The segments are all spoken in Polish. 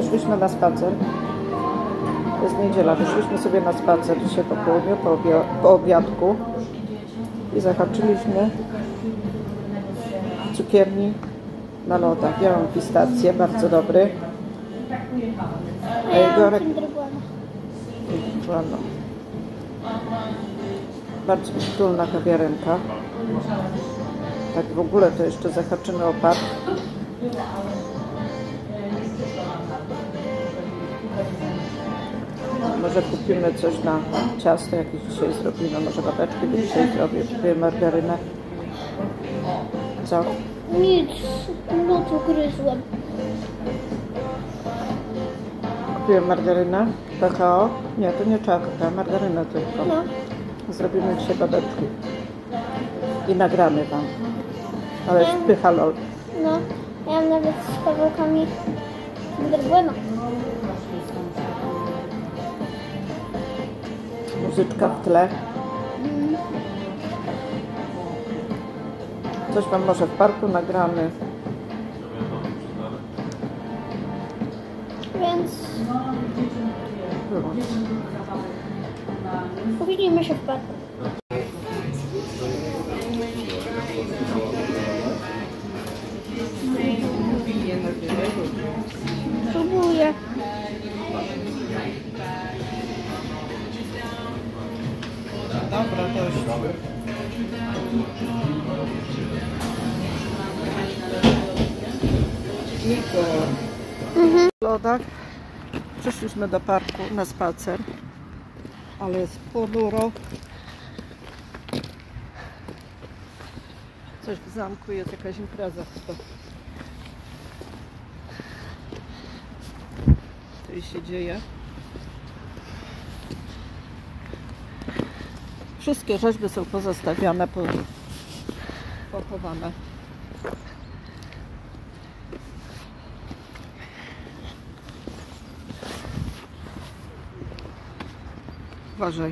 wyszliśmy na spacer. To jest niedziela. Wyszliśmy sobie na spacer dzisiaj po południu, po obiadku. I zahaczyliśmy w cukierni na lodach. Ja mam pistację, bardzo dobry. A Igorek... Bardzo przytulna kawiarenka. Tak w ogóle to jeszcze zahaczymy o park. Może kupimy coś na ciasto, jakieś dzisiaj zrobimy. Może babeczki by dzisiaj zrobię. Kupię margarynę. Co? Nic, no to gryzłem. Kupiłem margarynę, kakao. Nie, to nie trzeba kakao, margarynę tylko. No. Zrobimy dzisiaj babeczki. I nagramy wam. Ale pycha lol. No, ja mam nawet z kawałkami drewna. Muzyczka w tle. Coś wam może w parku nagramy. Więc widzimy się w parku. Próbuję. Dobra, dość. W lodach przyszliśmy do parku na spacer, ale jest ponuro. Coś w zamku jest, jakaś impreza chyba. Tutaj się dzieje. Wszystkie rzeźby są pozostawione, pochowane. Uważaj.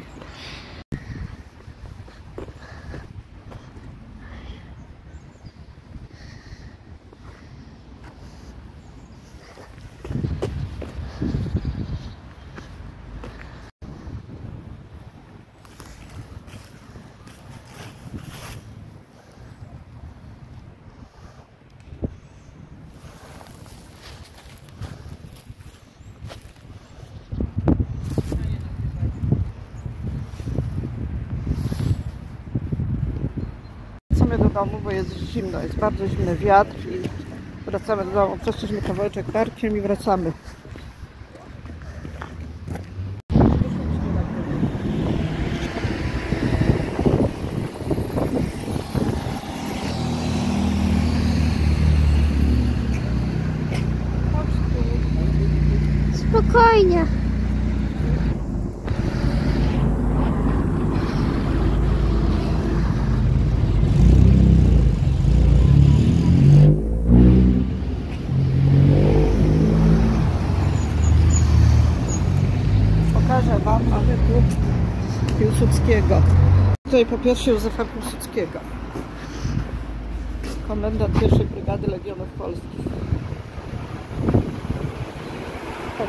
Do domu, bo jest zimno, jest bardzo zimny wiatr i wracamy do domu. Przeszliśmy kawałeczek parkiem i wracamy. Spokojnie. Pokażę wam, mamy tu Piłsudskiego. Tutaj po pierwsze Józefa Piłsudskiego. Komendant I Brygady Legionów Polskich. Chodź.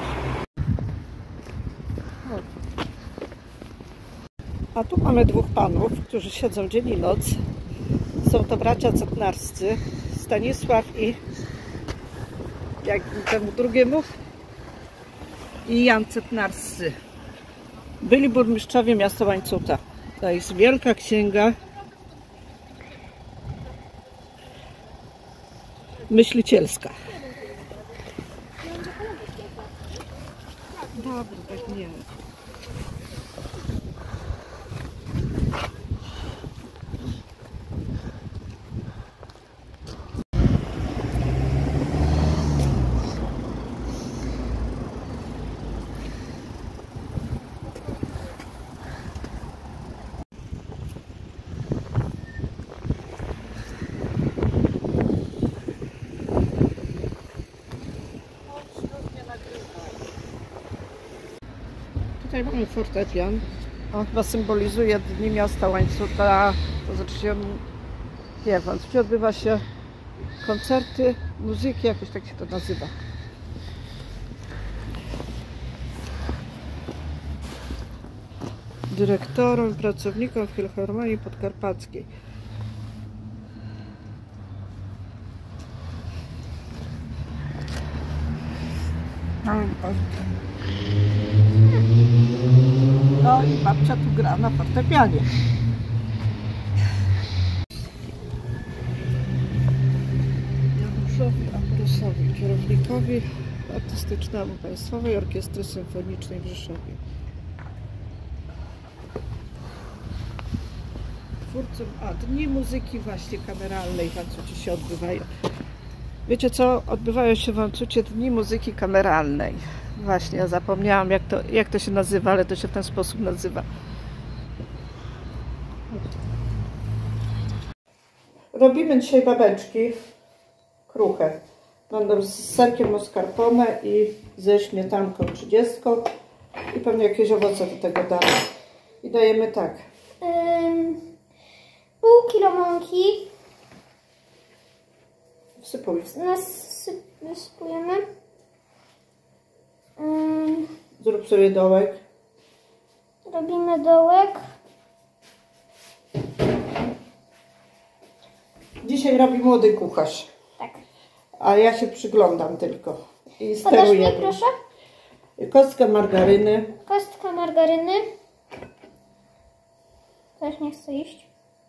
A tu mamy dwóch panów, którzy siedzą dzień i noc. Są to bracia Cetnarscy, Stanisław i jak temu drugiemu i Jan Cetnarscy. Byli burmistrzowie miasta Łańcuta. To jest wielka księga myślicielska. Dobra, tak nie. Tutaj mamy fortepian. On chyba symbolizuje dni miasta Łańcuta. To znaczy się nie wiem, gdzie odbywa się koncerty, muzyki, jakoś tak się to nazywa. dyrektorom i pracownikom Filharmonii Podkarpackiej. No i babcia tu gra na fortepianie. Januszowi Ambrosowi, kierownikowi artystycznemu Państwowej Orkiestry Symfonicznej w Rzeszowie. Twórcom, Dni Muzyki właśnie kameralnej w Łańcucie się odbywają. Wiecie co? Odbywają się w Łańcucie Dni Muzyki Kameralnej. Właśnie, ja zapomniałam jak to się nazywa, ale to się w ten sposób nazywa. Robimy dzisiaj babeczki kruche. Będą z serkiem mascarpone i ze śmietanką 30 i pewnie jakieś owoce do tego damy. I dajemy tak. Pół kilo mąki. Wsypuj. Wysypujemy. Zrób sobie dołek. Robimy dołek. Dzisiaj robi młody kucharz. Tak. A ja się przyglądam tylko. I Podasz mi, steruję. proszę? Kostka margaryny. Kostka margaryny. Też nie chcę iść.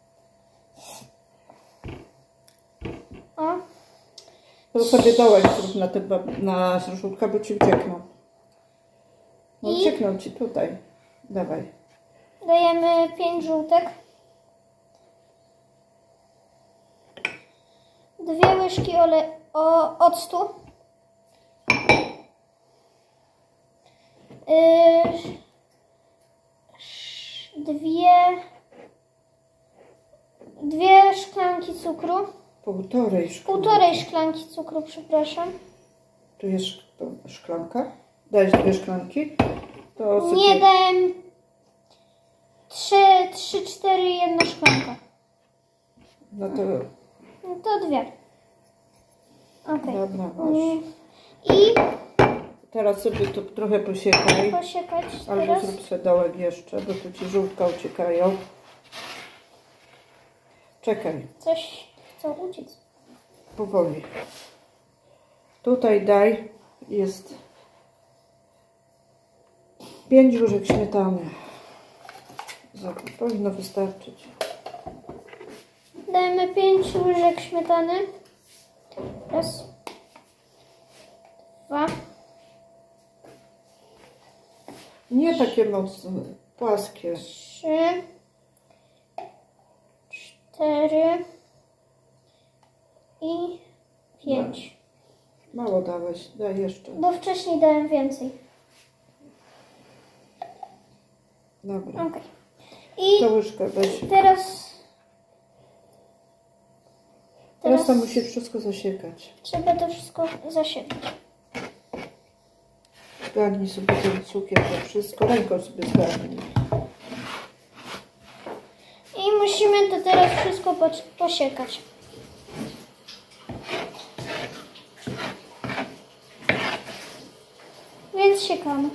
O. To sobie dołek zrób na żółtka, bo ci uciekną. No uciekną ci tutaj. Dawaj. Dajemy 5 żółtek. 2 łyżki octu. Dwie szklanki cukru. Półtorej szklanki cukru, przepraszam. Tu jest szklanka? Dajesz 2 szklanki? To nie, dałem 3-4, 1 szklanka. No to 2. Ok. Dobra, masz. I teraz sobie to trochę posiekaj. Posiekać albo teraz. Zrób sobie dołek jeszcze, bo tu ci żółtka uciekają. Czekaj. Coś chcą uciec. Powoli. Tutaj daj, jest 5 łyżek śmietany. Powinno wystarczyć. Dajemy 5 łyżek śmietany. Raz. 2. Nie takie mocne, płaskie. 3. 4. I 5. Mało dałeś, daj jeszcze. Bo wcześniej dałem więcej. Dobra. Ok. I To łyżkę weź. Teraz to musi wszystko zasiekać. Trzeba to wszystko zasiekać. Zgarnij sobie ten cukier, to wszystko. Ręką sobie zgarnij. I musimy to teraz wszystko posiekać. Więc siekamy.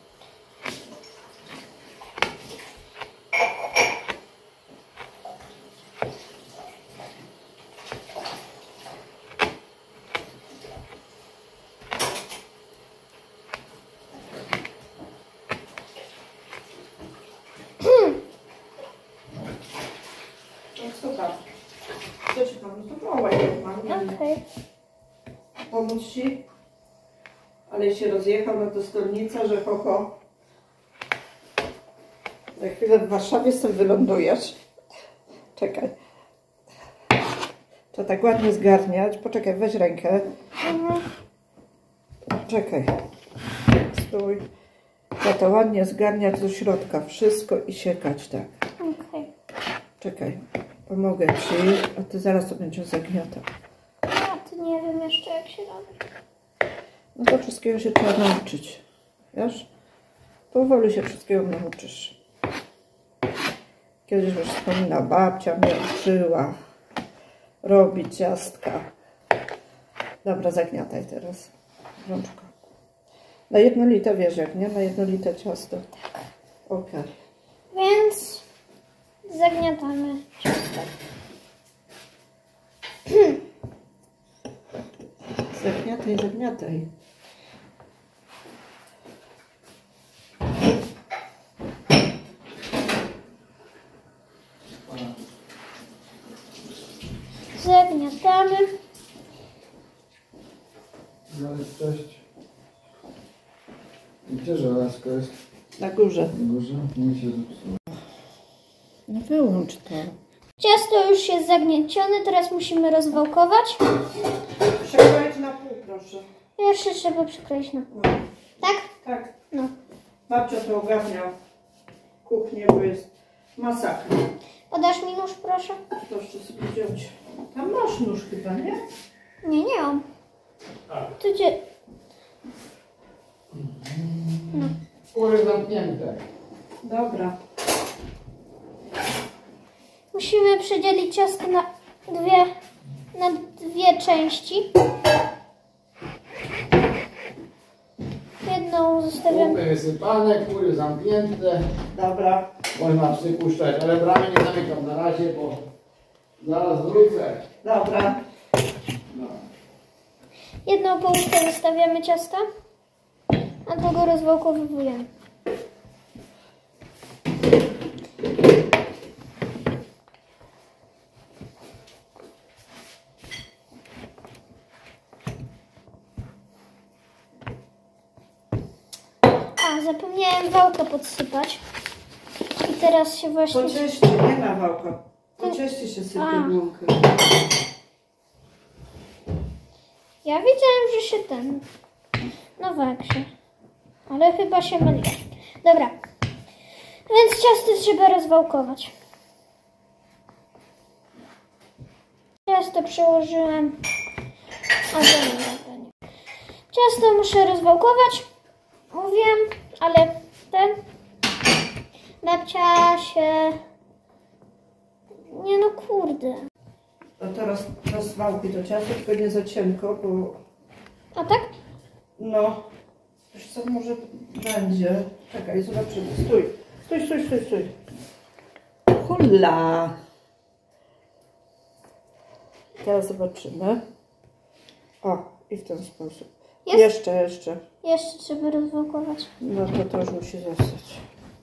Co ci pomóc? To wołaj, Okej. Pomóc ci? Ale się rozjechał na to stolnica, że ho. Za chwilę w Warszawie stąd wylądujesz. Czekaj. Trzeba tak ładnie zgarniać. Poczekaj, weź rękę. Czekaj. Stój. Trzeba to ładnie zgarniać do środka. Wszystko i siekać tak. Okej. Czekaj. Pomogę ci, a ty zaraz to będziesz zagniatał. A ty nie wiem jeszcze jak się robi. No to wszystkiego się trzeba nauczyć. Wiesz? Powoli się wszystkiego nauczysz. Kiedyś już wspomina, babcia mnie uczyła robić ciastka. Dobra, zagniataj teraz rączką. Na jednolite wiesz jak, nie? Na jednolite ciasto. Okej. Więc zagniatamy ciasto. Zagniataj, zagniataj. Zagniatamy. Cześć. Gdzie żelazko jest? Na górze. Na górze? Nie się zepsuło. No wyłącz to. Ciasto już jest zagniecione, teraz musimy rozwałkować. Przekroić na pół, proszę. Jeszcze trzeba przykroić na pół. Tak? Tak. No. Babcia to ogarnia kuchnię, bo jest masakra. Podasz mi nóż, proszę? Proszę sobie wziąć. Tam masz nóż chyba, nie? Nie, nie mam. Tu gdzie? No. Góry zamknięte. Dobra. Musimy przedzielić ciasto na dwie części. Jedną zostawiamy. Kupy wysypane, góry zamknięte. Dobra. Można przypuszczać, ale bramy nie zamykam na razie, bo zaraz wrócę. Dobra. No. Jedną połówkę zostawiamy ciasta, a drugą rozwałkowujemy. A, zapomniałem wałka podsypać. I teraz się właśnie... Po cieście, nie ma wałka. Po cieście się sypie bułkę. Ja wiedziałem, że się ten... No właśnie. Ale chyba się myliłem. Dobra. Więc ciasto trzeba rozwałkować. Ciasto przełożyłem. A to nie. Ciasto muszę rozwałkować. Mówiłem, ale ten... Babcia się... Nie no kurde. A teraz rozwałki do ciasta, tylko nie za cienko, bo... A tak? No... Wiesz co, może będzie... Czekaj, zobaczymy. Stój. Stój. Hula! Teraz zobaczymy. O, i w ten sposób. Jest? Jeszcze. Jeszcze trzeba rozwałkować. No to już musi zostać.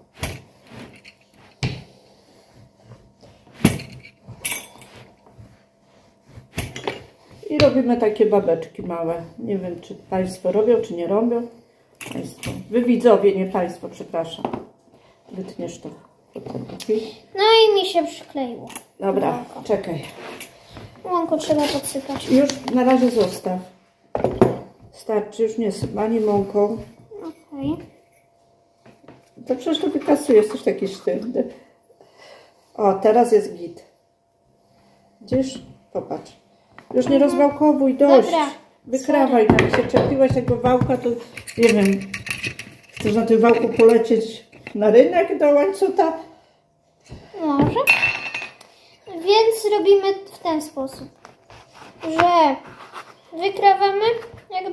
I robimy takie babeczki małe. Nie wiem, czy Państwo robią, czy nie robią. Państwo. Wy widzowie, nie Państwo, przepraszam. Wytniesz to. No i mi się przykleiło. Dobra, czekaj. Łąko trzeba podsypać. Już na razie zostaw. Starczy, już nie syp ani mąką. Okej. To przecież to wykasujesz, coś taki sztywny. O, teraz jest git. Widzisz? Popatrz. Już nie rozwałkowuj, dość. Dobra. Wykrawaj, jak się czepiłaś tego wałka, to nie wiem, chcesz na tym wałku polecieć na rynek do łańcucha? Może. Więc robimy w ten sposób, że wykrawamy jakby.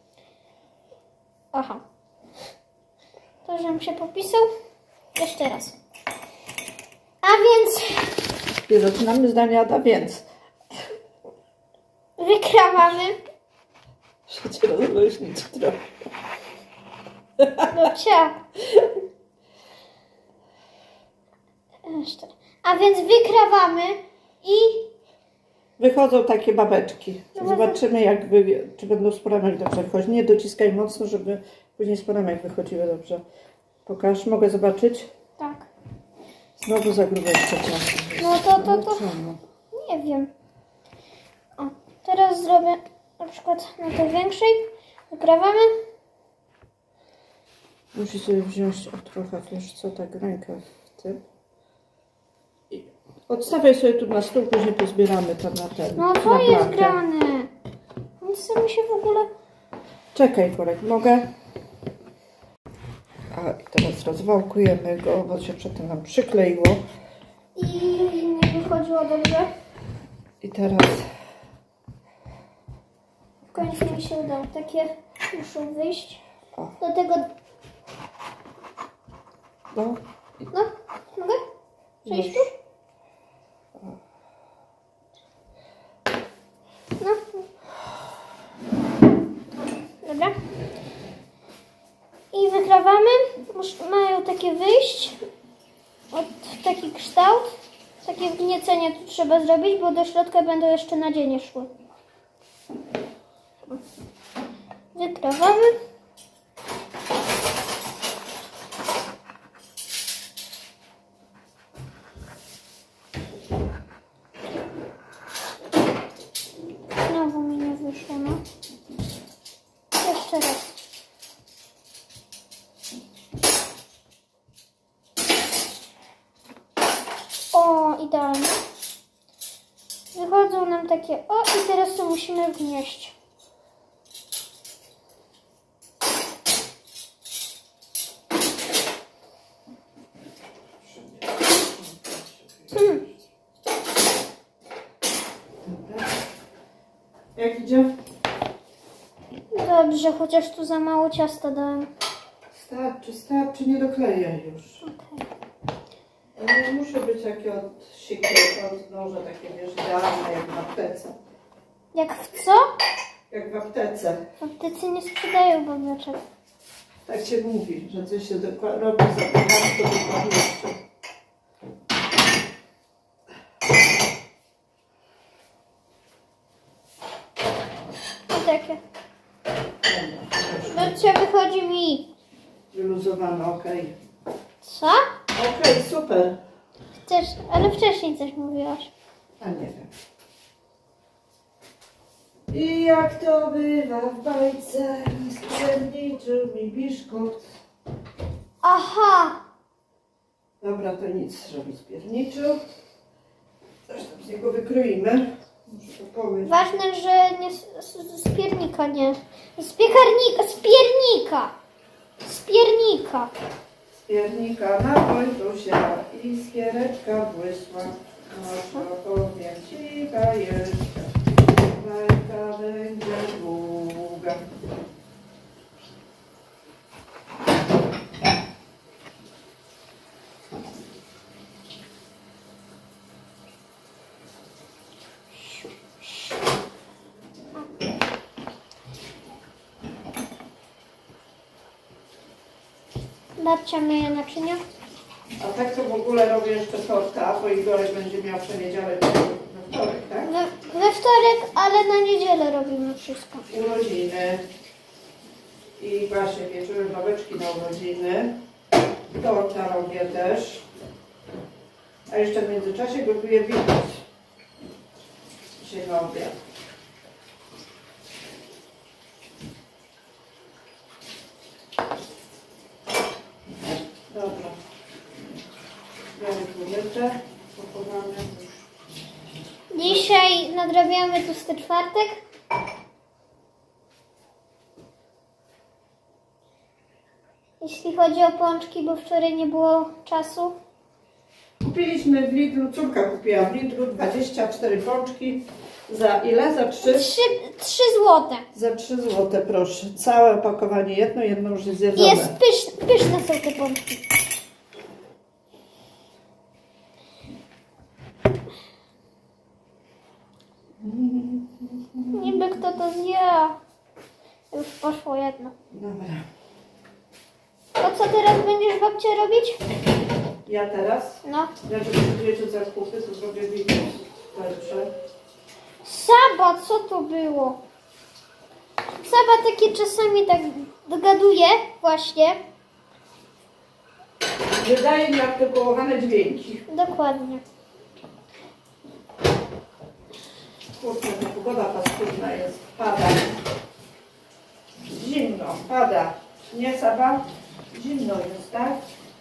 Aha. To, żebym się popisał. Jeszcze raz. A więc I zaczynamy zdania, a więc. wykrawamy. Muszę cię rozluźnić trochę. Babcia. Jeszcze. A więc wykrawamy i Wychodzą takie babeczki. Zobaczymy, czy będą z poramek dobrze wychodzić. Nie dociskaj mocno, żeby później z poramek wychodziły dobrze. Pokaż, mogę zobaczyć? tak. Znowu za grube jeszcze ciasto. No to Czemu? nie wiem. O, teraz zrobię na przykład na tej większej. Wykrawamy. Musi sobie wziąć trochę, wiesz co, tak rękę w tym. I odstawiaj sobie tu na stół, później pozbieramy tam na ten. No na to jest blachę. grane. Nie chce mi się w ogóle... Czekaj, Korek, mogę? A i teraz rozwałkujemy go, bo się przedtem nam przykleiło. I nie wychodziło dobrze. I teraz W końcu mi się udało. Takie muszą wyjść. O. Do tego... no, No. Mogę? Przejść tu? No. Dobra. I wykrawamy. Mają takie wyjść. Taki kształt. Takie wgniecenie tu trzeba zrobić, bo do środka będą jeszcze nadzienie szły. Wykrawamy. Znowu mi nie wyszło, no. Jeszcze raz. O, idealnie. Wychodzą nam takie, o, i teraz to musimy wgnieść. Jak idzie? Dobrze, chociaż tu za mało ciasta dałem. Starczy, nie dokleję już. Okay. Ale nie muszę być takie od siki, od noża, takie wiesz, idealne jak w aptece. Jak w co? Jak w aptece. W aptece nie sprzedają babeczek. Tak się mówi, że coś się robi za to dokładnie. O takie. Babcia, wychodzi mi. Wyluzowane, okej. Co? Okej, super. Chcesz, ale wcześniej coś mówiłaś. A nie wiem. I jak to bywa w bajce, sprzedniczył mi biszkopt. Aha! Dobra, to nic, robić pierniczył. Coś tam z niego wykroimy. Muszę to pomyć. Ważne, że nie z piernika, nie. Z piekarnika, z piernika! Z piernika. Z piernika na Wojtusia i skiereczka błysła. No to powiem ci, bajeczka, bajka będzie długa. Babcia myje naczynia. A tak to w ogóle robię jeszcze torta, bo Igorek będzie miał w poniedziałek we wtorek, tak? We wtorek, ale na niedzielę robimy wszystko. Urodziny. I właśnie wieczorem babeczki na urodziny. Torta robię też. A jeszcze w międzyczasie gotuję winos. Dzisiaj na obiad. Dobra. Biorę kurytę, pochowamy już. Dzisiaj nadrabiamy tłusty czwartek. Jeśli chodzi o pączki, bo wczoraj nie było czasu. Kupiliśmy w Lidlu, córka kupiła w Lidlu 24 pączki. Za ile? Za 3? 3 złote. Za 3 zł, proszę. Całe opakowanie, jedno już jest zjedzone. Jest pyszne są te pączki. Niby kto to zje. Już poszło jedno. Dobra. To co teraz będziesz, babcia, robić? Ja teraz? No. Jak przygotujecie zakupy, to zrobię winos lepsze. Saba, co to było? Saba takie czasami tak dogaduje właśnie. Wydaje mi artykułowane dźwięki. Dokładnie. Kurczę, ta pogoda paskudna jest. Pada. Zimno, pada. Nie, Saba? Zimno jest, tak?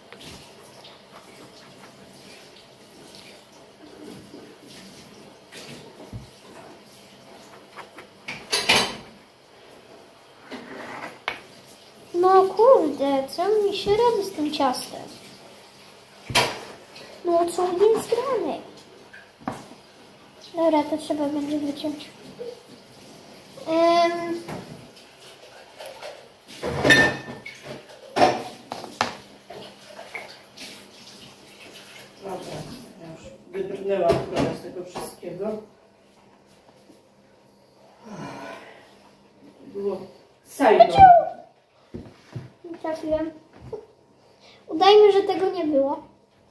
No kurde, co mi się robi z tym ciastem? No co jest grane? Dobra, to trzeba będzie wyciąć. Saigon. Nie trafiłem. Udajmy, że tego nie było.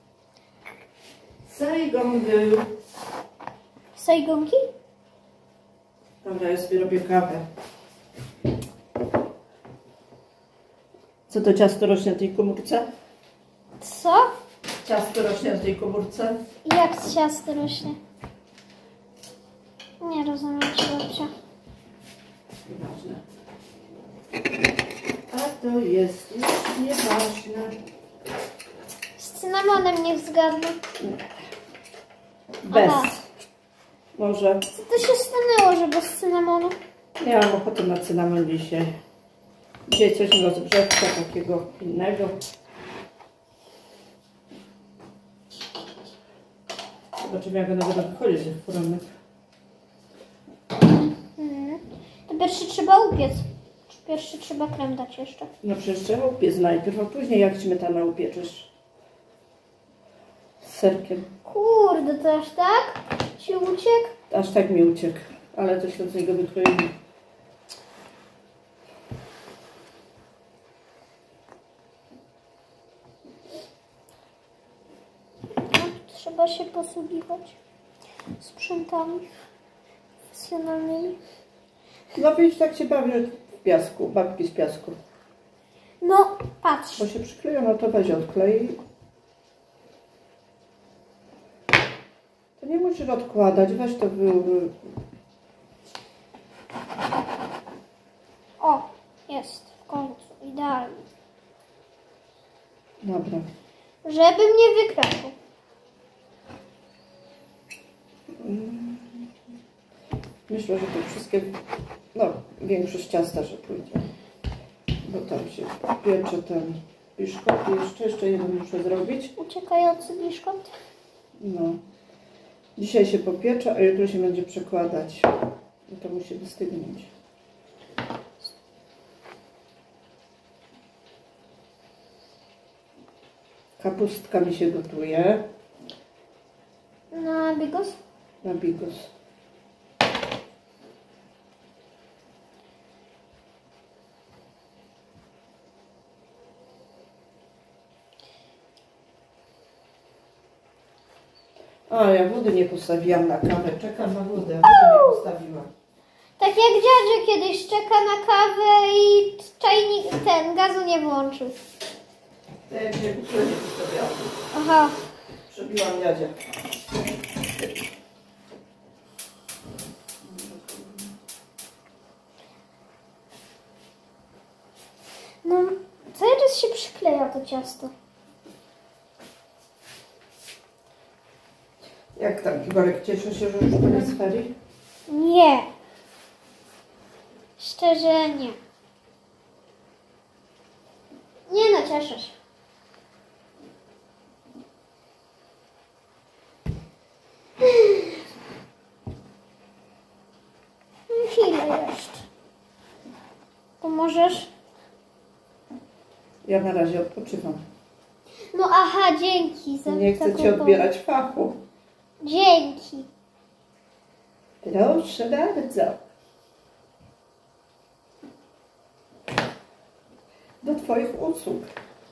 Saigon był. Saigonki? Dobra, ja sobie robię kawę. Co to ciasto rośnie w tej komórce? Co? Ciasto rośnie w tej komórce? Jak z ciasta rośnie? Nie rozumiem cię, babcia. Nieważne. A to jest już nieważne. Z cynamonem niech zgadnę. Bez. Aha. Może. Co to się stanęło, że bez cynamonu? Nie mam ochoty na cynamon dzisiaj. Dzisiaj coś z rozgrzewka takiego innego. Zobaczymy, jak one będą wychodzić tych porannych. To pierwszy trzeba upiec. Czy pierwszy trzeba krem dać jeszcze? No przecież trzeba upiec najpierw, a później jak śmietanę upieczysz. Z serkiem. Kurde, to aż tak? Ci uciekł? Aż tak mi uciekł, ale to się z niego wykroimy. No, trzeba się posługiwać sprzętami profesjonalnymi. No widzisz, tak się bawię w piasku, babki z piasku. No, patrz. Bo się przykleją, no to weź odklej. To nie musisz odkładać, weź to O, jest. W końcu. Idealnie. Dobra. Żeby mnie wykradł. Myślę, że to wszystkie, no większość ciasta, że pójdzie. Bo tam się piecze ten biszkopt. Jeszcze jeden muszę zrobić. Uciekający biszkopt. No. Dzisiaj się popiecze, a jutro się będzie przekładać. No to musi wystygnąć. Kapustka mi się gotuje Na bigos? na bigos. A, ja wody nie postawiłam na kawę. Czekam na wodę, a wody nie postawiłam. Tak jak dziadzie kiedyś czeka na kawę i czajnik ten gazu nie włączył. Ja nie postawiłam. Aha. Przebiłam jadzia. No, cały czas się przykleja to ciasto. Jak tam, Iworek, cieszy się, że już koniec ferii? Nie. Szczerze nie. Nie no, cieszę się. Chwilę jeszcze. Pomożesz? Ja na razie odpoczywam. No aha, dzięki za Nie chcę taką ci odbierać fachu. Dzięki. Proszę bardzo. Do twoich usług.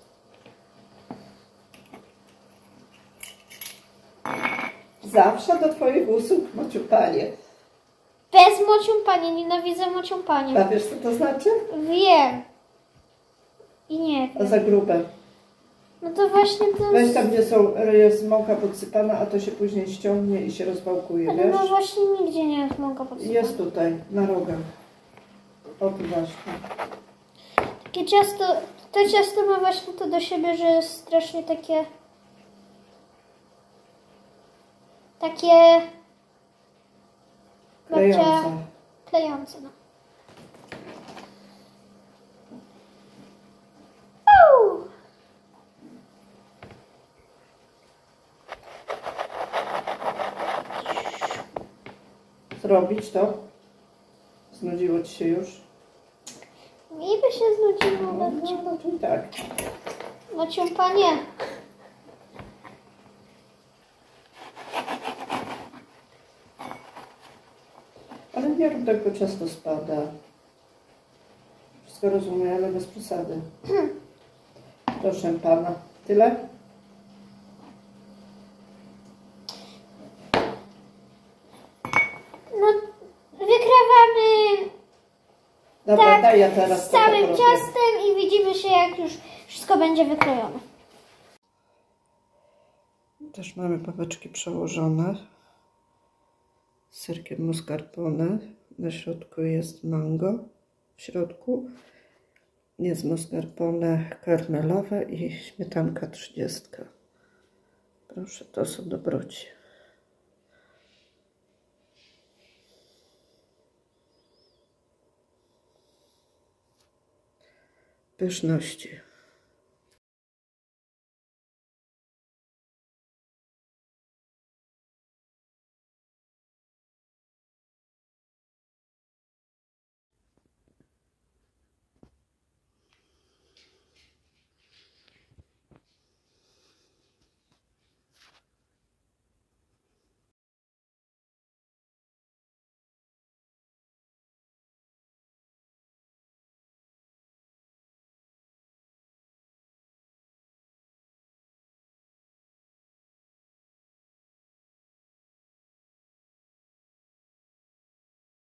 Zawsze do twoich usług, Maciupanie. Bez mociąpania, nienawidzę mociąpania. A wiesz, co to znaczy? Wiem. I nie A wiem. za grube. No to właśnie to Weź tam, gdzie jest mąka podsypana, a to się później ściągnie i się rozwałkuje, ale wiesz? no właśnie nigdzie nie jest mogę podsypać. Jest tutaj, na rogach. O, tu właśnie. Takie ciasto, to ciasto ma właśnie to do siebie, że jest strasznie takie Klejące. klejące, no. Uuu. Zrobić to? Znudziło ci się już? Mi by się znudziło, No, raczej tak. mociąpanie. Ale nie rób tak, bo ciasto spada. wszystko rozumiem, ale bez przesady. Proszę pana. Tyle? No, wykrawamy Dobra, tak daj ja teraz z to całym porobię. ciastem i widzimy się, jak już wszystko będzie wykrojone. Też mamy babeczki przełożone z serkiem mascarpone. Na środku jest mango. W środku jest mascarpone karmelowe i śmietanka 30. Proszę, to są dobroci. Pyszności.